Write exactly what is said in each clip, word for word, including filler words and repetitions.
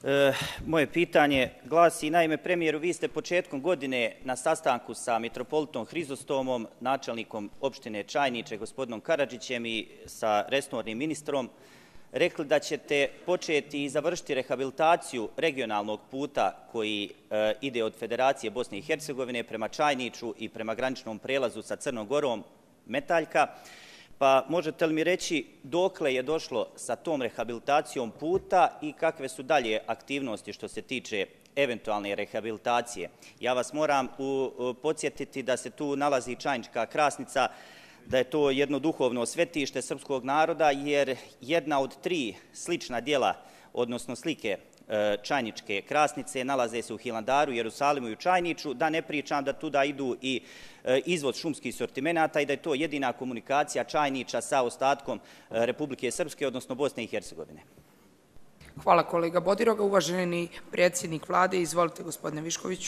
E, moje pitanje glasi, naime, premijeru, vi ste početkom godine na sastanku sa mitropolitom Hrizostomom, načelnikom opštine Čajniče, gospodinom Karadžićem i sa resornim ministrom, rekli da ćete početi i završiti rehabilitaciju regionalnog puta koji e, ide od Federacije Bosne i Hercegovine prema Čajniču i prema graničnom prelazu sa Crnom Gorom, Metaljka. Pa možete li mi reći dokle je došlo sa tom rehabilitacijom puta i kakve su dalje aktivnosti što se tiče eventualne rehabilitacije? Ja vas moram u, u, podsjetiti da se tu nalazi Čajnička Krasnica, da je to jedno duhovno svetište srpskog naroda, jer jedna od tri slična djela, odnosno slike e, Čajničke Krasnice, nalaze se u Hilandaru, Jerusalimu i u Čajniču, da ne pričam da tuda idu i e, izvoz šumskih sortimenata i da je to jedina komunikacija Čajniča sa ostatkom e, Republike Srpske, odnosno Bosne i Hercegovine. Hvala kolega Bodiroga. Uvaženi predsjednik vlade, izvolite gospodine Viškoviću.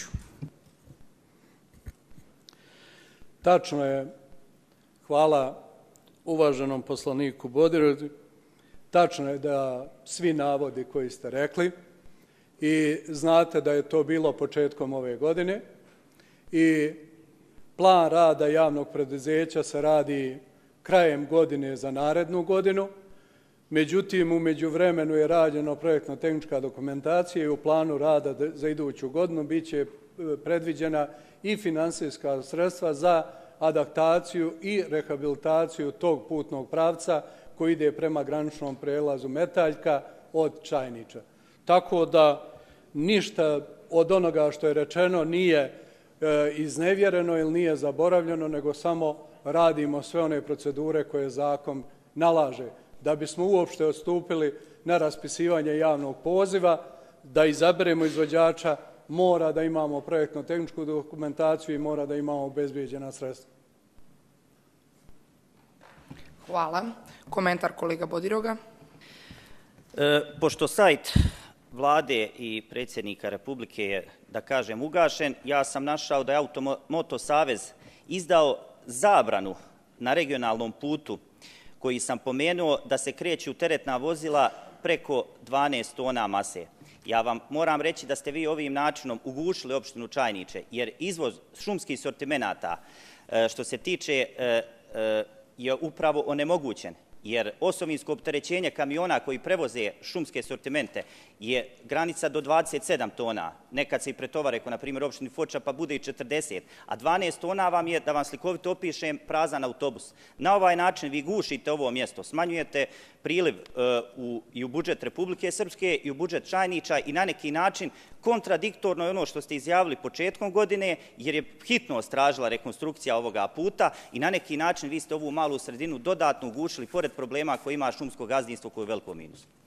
Tačno je. Hvala uvaženom poslaniku Bodirogu. Tačno je da svi navodi koji ste rekli i znate da je to bilo početkom ove godine i plan rada javnog preduzeća se radi krajem godine za narednu godinu. Međutim, u međuvremenu je rađeno projektno-tehnička dokumentacija i u planu rada za iduću godinu biće predviđena i finansijska sredstva za adaptaciju i rehabilitaciju tog putnog pravca koji ide prema graničnom prelazu Metaljka od Čajniča. Tako da ništa od onoga što je rečeno nije e, iznevjereno ili nije zaboravljeno, nego samo radimo sve one procedure koje zakon nalaže. Da bismo uopšte odstupili na raspisivanje javnog poziva, da izaberemo izvođača, mora da imamo projektno-tehničku dokumentaciju i mora da imamo obezbeđena sredstva. Hvala. Komentar kolega Bodiroga. E, pošto sajt vlade i predsjednika Republike je, da kažem, ugašen, ja sam našao da je Automoto Savez izdao zabranu na regionalnom putu koji sam pomenuo da se kreću teretna vozila preko dvanaest tona mase. Ja vam moram reći da ste vi ovim načinom ugušili opštinu Čajniče, jer izvoz šumskih sortimenata što se tiče je upravo onemogućen, jer osovinsko opterećenje kamiona koji prevoze šumske sortimente je granica do dvadeset sedam tona. Nekad se i pretovare, ako na primjer opštini Foča, pa bude i četrdeset, a dvanaest tona vam je, da vam slikovito opišem, prazan autobus. Na ovaj način vi gušite ovo mjesto, smanjujete priliv uh, u, i u budžet Republike Srpske i u budžet Čajniča i na neki način kontradiktorno je ono što ste izjavili početkom godine, jer je hitnost tražila rekonstrukcija ovoga puta i na neki način vi ste ovu malu sredinu dodatno ugušili pored problema koje ima šumsko gazdinstvo koje je veliko minus.